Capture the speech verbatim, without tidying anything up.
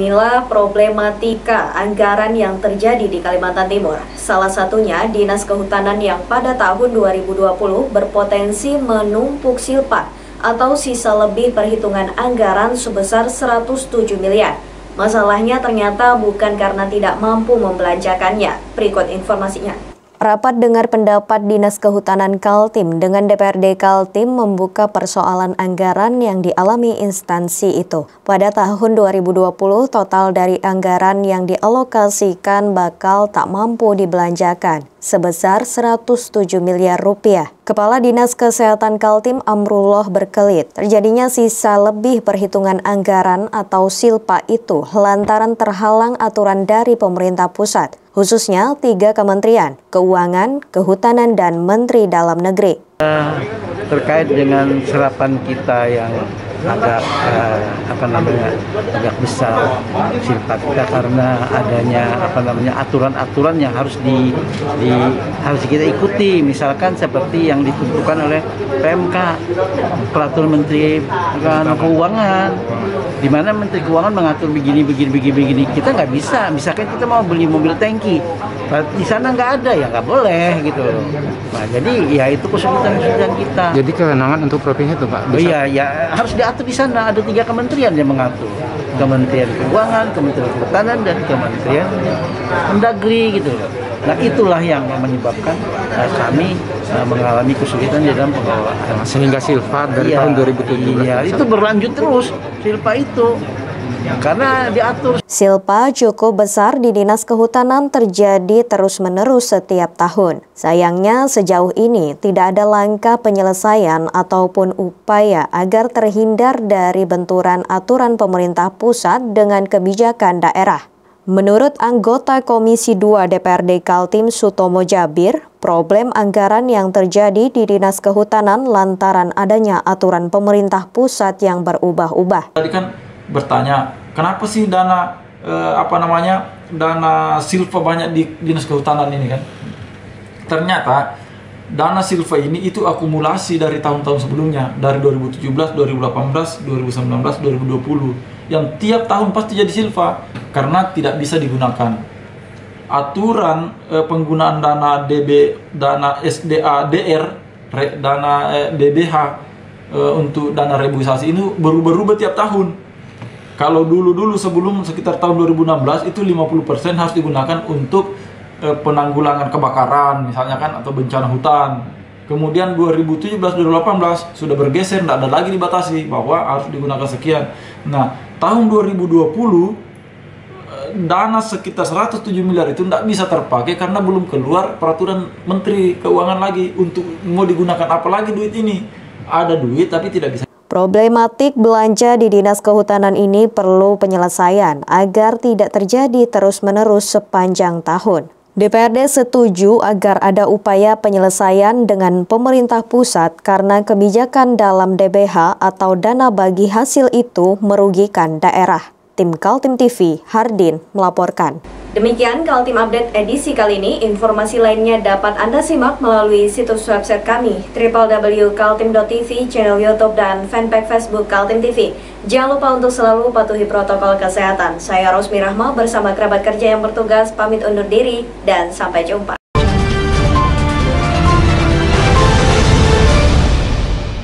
Inilah problematika anggaran yang terjadi di Kalimantan Timur. Salah satunya Dinas Kehutanan yang pada tahun dua ribu dua puluh berpotensi menumpuk silpa atau sisa lebih perhitungan anggaran sebesar seratus tujuh miliar. Masalahnya ternyata bukan karena tidak mampu membelanjakannya. Berikut informasinya. Rapat dengar pendapat Dinas Kehutanan Kaltim dengan D P R D Kaltim membuka persoalan anggaran yang dialami instansi itu. Pada tahun dua ribu dua puluh, total dari anggaran yang dialokasikan bakal tak mampu dibelanjakan sebesar seratus tujuh miliar rupiah. Kepala Dinas Kesehatan Kaltim Amrullah berkelit, terjadinya sisa lebih perhitungan anggaran atau silpa itu lantaran terhalang aturan dari pemerintah pusat, khususnya tiga kementerian, Keuangan, Kehutanan, dan Menteri Dalam Negeri. Terkait dengan serapan kita yang agak eh, apa namanya agak besar silpa kita karena adanya apa namanya aturan-aturan yang harus di, di harus kita ikuti, misalkan seperti yang ditentukan oleh P M K, peraturan Menteri Keuangan, di mana Menteri Keuangan mengatur begini begini begini begini kita nggak bisa. Misalkan kita mau beli mobil tangki, di sana nggak ada, ya nggak boleh gitu. Nah jadi ya itu kesulitan-kesulitan kita. Jadi kewenangan untuk provinsi itu Pak? Oh iya, ya harus diatur di sana. Ada tiga kementerian yang mengatur, Kementerian Keuangan, Kementerian Kehutanan, dan Kementerian Mendagri gitu. Nah itulah yang menyebabkan uh, kami uh, mengalami kesulitan di dalam pengelolaan. Sehingga silpa dari iya, tahun dua ribu tujuh belas. Iya, itu berlanjut terus silpa itu. Karena diatur. Silpa cukup besar di Dinas Kehutanan terjadi terus-menerus setiap tahun. Sayangnya sejauh ini tidak ada langkah penyelesaian ataupun upaya agar terhindar dari benturan aturan pemerintah pusat dengan kebijakan daerah. Menurut anggota Komisi dua D P R D Kaltim Sutomo Jabir, problem anggaran yang terjadi di Dinas Kehutanan lantaran adanya aturan pemerintah pusat yang berubah-ubah. Tadi kan bertanya, kenapa sih dana eh, apa namanya dana silpa banyak di Dinas Kehutanan ini kan? Ternyata dana silpa ini itu akumulasi dari tahun-tahun sebelumnya, dari dua ribu tujuh belas, dua ribu delapan belas, dua ribu sembilan belas, dua ribu dua puluh, yang tiap tahun pasti jadi silpa karena tidak bisa digunakan. Aturan eh, penggunaan dana D B, dana S D A D R, re, dana eh, D B H eh, untuk dana reboisasi ini berubah-ubah tiap tahun. Kalau dulu-dulu sebelum sekitar tahun dua ribu enam belas itu lima puluh persen harus digunakan untuk eh, penanggulangan kebakaran misalnya kan, atau bencana hutan. Kemudian dua ribu tujuh belas dua ribu delapan belas sudah bergeser, tidak ada lagi dibatasi bahwa harus digunakan sekian. Nah, tahun dua ribu dua puluh eh, dana sekitar seratus tujuh miliar itu tidak bisa terpakai karena belum keluar peraturan Menteri Keuangan lagi untuk mau digunakan apa lagi duit ini. Ada duit tapi tidak bisa. Problematik belanja di Dinas Kehutanan ini perlu penyelesaian agar tidak terjadi terus-menerus sepanjang tahun. D P R D setuju agar ada upaya penyelesaian dengan pemerintah pusat karena kebijakan dalam D B H atau dana bagi hasil itu merugikan daerah. Tim Kaltim T V, Hardin melaporkan. Demikian Kaltim Update edisi kali ini. Informasi lainnya dapat Anda simak melalui situs website kami w w w titik kaltim titik t v, channel YouTube dan fanpage Facebook Kaltim T V. Jangan lupa untuk selalu patuhi protokol kesehatan. Saya Rosmi Rahma bersama kerabat kerja yang bertugas pamit undur diri dan sampai jumpa.